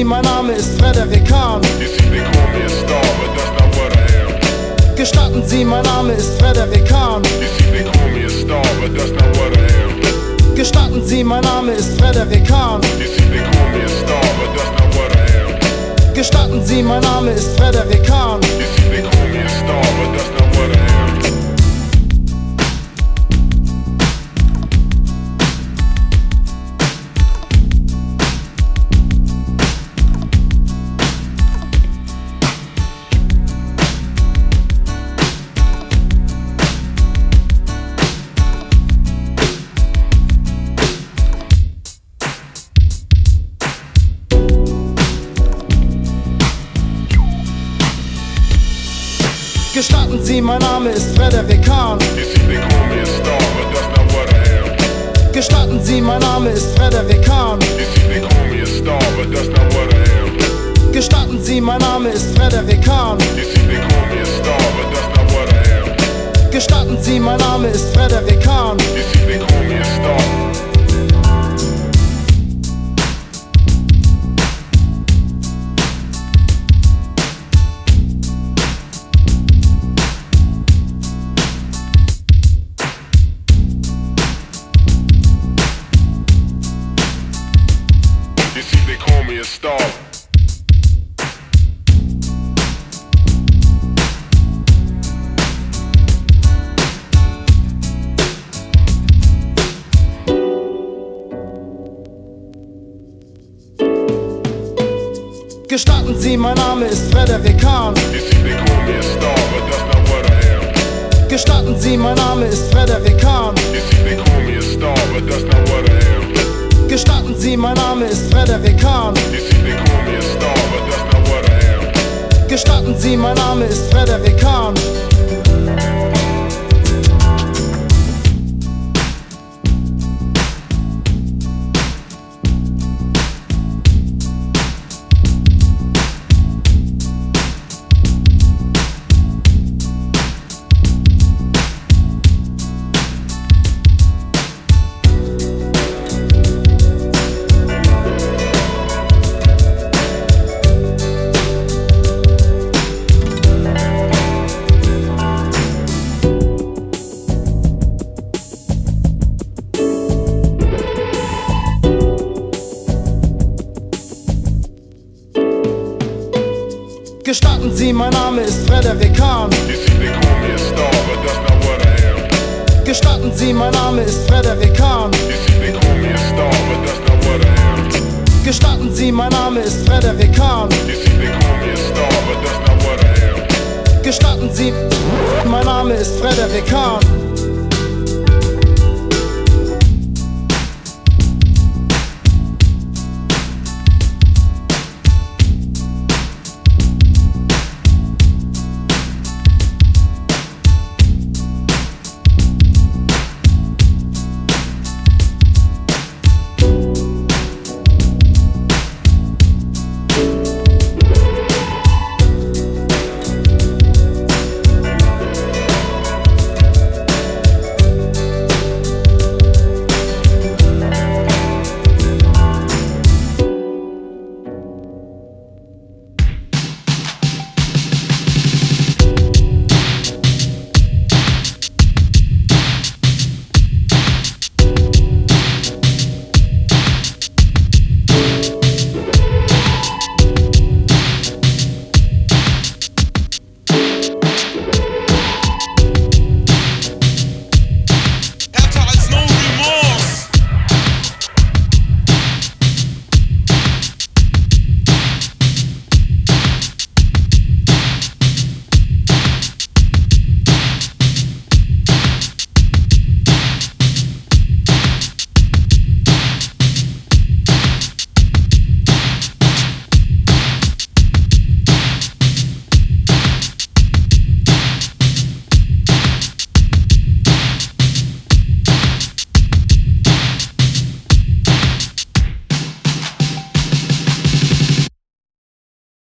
Sie, mein Name ist Frederik Hahn. Gestatten Sie, mein Name ist Frederik Hahn. Gestatten Sie, mein Name ist Frederik Hahn. Gestatten Sie, mein Name ist Frederik Hahn. Gestatten Sie, mein Name ist Frederik Hahn. Gestatten Sie, mein Name ist Frederik Hahn. Gestatten Sie, mein Name ist Frederik Hahn. Gestatten Sie, mein Name ist Frederik Hahn. Star. Gestatten Sie, mein Name ist Frederik Hahn. Gestatten Sie, mein Name ist Frederik Hahn. Gestatten Sie, mein Name ist Frederik Hahn. Gestatten Sie, mein Name ist Frederik Hahn. Gestatten Sie, mein Name ist Frederik Hahn. Gestatten Sie, mein Name ist Frederik Hahn. Gestatten Sie, mein Name ist Frederik Hahn. Gestatten Sie, mein Name ist Frederik Hahn.